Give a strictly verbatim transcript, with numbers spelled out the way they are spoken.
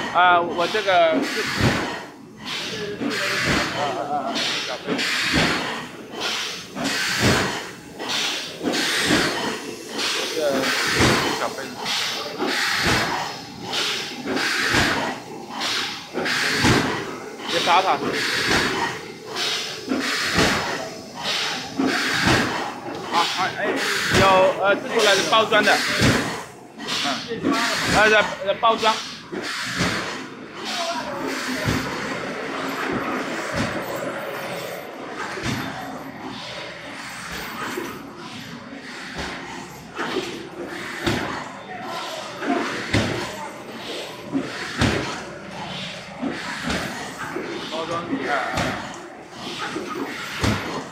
啊，我这个是啊啊啊，小杯子，这个小杯子，别杀它。啊啊哎，有呃自出来的包装的，嗯，呃呃包装。包装啊啊。